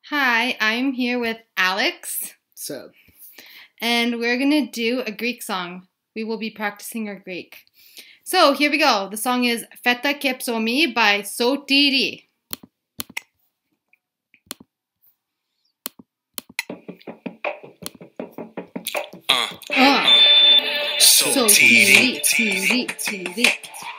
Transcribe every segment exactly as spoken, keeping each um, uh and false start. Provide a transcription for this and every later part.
Hi, I'm here with Alex. So, And we're going to do a Greek song. We will be practicing our Greek. So, here we go. The song is Feta ke Psomi by Sotiri. Uh, Uh. Sotiri. Sotiri, tiri, tiri.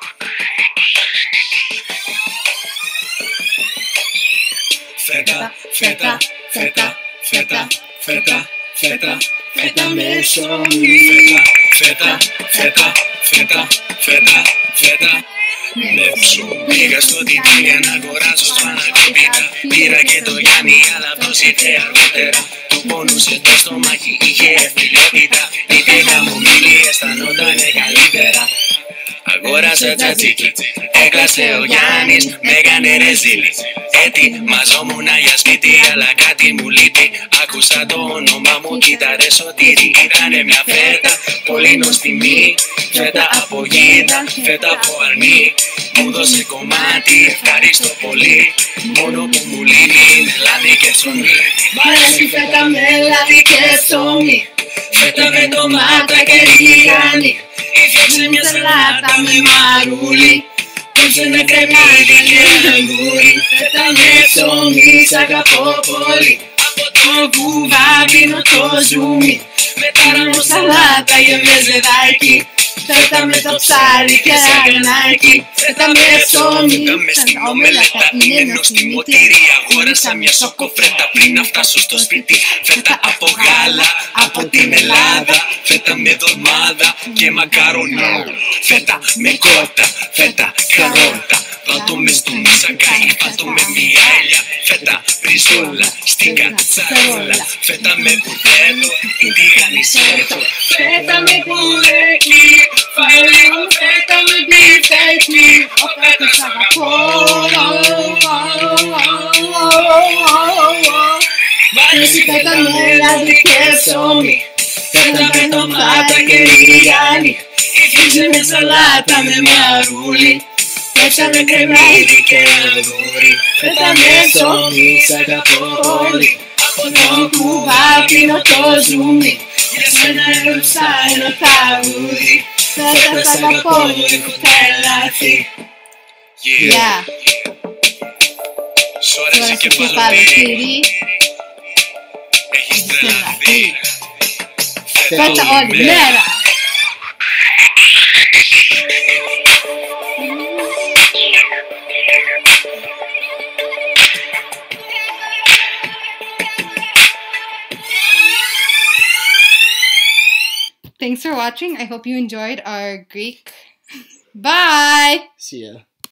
Feta, feta, feta, feta, feta, feta, feta με ψωμί. Φέτα, φέτα, φέτα, φέτα, φέτα με ψωμί. Πήγα στο τιτίνια να αγοράσω σπανακόπιτα. Πήρα και το Γιάννη, αλλά αυτός ήρθε αργότερα. Του πόνουσε το στομάχι, είχε ευφυλιότητα. Η τρίχα μου μίλη, αισθανότανε καλύτερα. Αγόρασα τζατζίκι, έκλασε ο Γιάννης, με έκανε ρεζίλι. Ετοιμαζόμουν για σπίτι, αλλά κάτι μου λείπει. Άκουσα το όνομα μου, κοίταρε Σωτήρη. Ήτανε μια φέτα, πολύ νοστιμή. Φέτα από γίδα, φέτα από αρνί. Μου δώσε κομμάτι, ευχαριστώ πολύ. Μόνο που μου λείπει είναι λάδι και ψωμί. Μ' αρέσει φέτα με λάδι και ψωμί. Φέτα με ντομάτα και ριγάνι. Έφτιαξε μια σαλάτα με μαρούλι. Κόψε ένα κρεμμύδι και αγγούρι. Φέτα με ψωμί, σ' αγαπώ πολύ. Από το κουβά πίνω το ζουμί. Με τάραμο σαλάτα και με ζεδάκι. Φέτα με το ψάρι και αγανάκι. Φέτα με ψωμί, σαν ομελέτα είναι νοστιμωτήρι. Αγόρασα μια σοκοφρέτα πριν να φτάσω στο σπίτι. Φέτα από γάλα, από την Ελλάδα. Φέτα με δορμάδα και μακαρονό. Φέτα με κότα, φέτα καρότα. Βάλτο με στο μουσακάκι, βάλτο με μια έλια. Φέτα μπριζόλα, στην κατσαρόλα. Φέτα με μπουρδέλο, την τηγανισέτο. Φέτα με μπουρέκι, φάε λίγο φέτα με μπιφτέκι. Ο φέτος αγαπώ. Μ' αρέσει φέτα με λάδι και ψωμί. Φέτα με ντομάτα και ριγάνι. Έφτιαξε μια σαλάτα με μαρούλι. Φέτα με κρεμμύδι και αγγούρι. Φέτα με ψωμί, σ' αγαπώ πολύ. Από το κουβά πίνω το ζουμί. Για σένα έγραψα ένα τραγούδι. Φέτα σ' αγαπώ, έχω τρελαθεί. Yeah. Σ' Τώρα ώρεσε και στο παλωτήρι. κεφάλι. Έχεις τρελαθεί. Φέτα όλη μέρα. Thanks for watching. I hope you enjoyed our Greek. Bye! see ya.